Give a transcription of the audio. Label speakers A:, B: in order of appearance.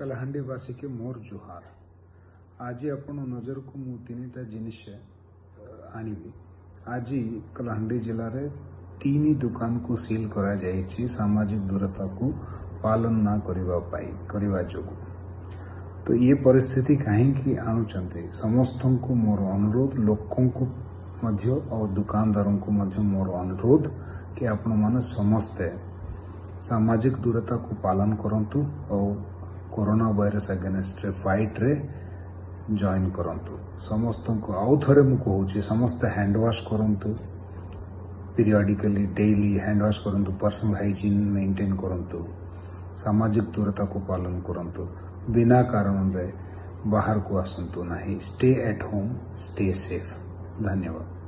A: कलाहांडीवासी के मोर जुहार। आज आपण नजर को मु तीनटा जिनिस आनिबी। आज कलाहांडी जिले रे 3 दुकान को सील करा जायछि सामाजिक दूरता को पालन ना करवा जोगु। तो ये परिस्थिति कहीं आणुचंते समस्त को मोर अनुरोध, लोकों को मध्य और दुकानदारों को मध्य मोर अनुरोध कि आपण माने समस्ते सामाजिक दूरता को पालन करंतु और कोरोना वायरस अगेंस्ट फाइट रे जॉइन करंतु। समस्त को आउ थरे मु कहूची समस्त हैंड वॉश करंतु, पीरियडिकली डेली हैंड वॉश करंतु, पर्सनल हाइजीन मेंटेन करंतु, सामाजिक दूरता को पालन करंतु, बिना कारण रे बाहर को आसंतु नहीं। Stay at home, stay safe. धन्यवाद।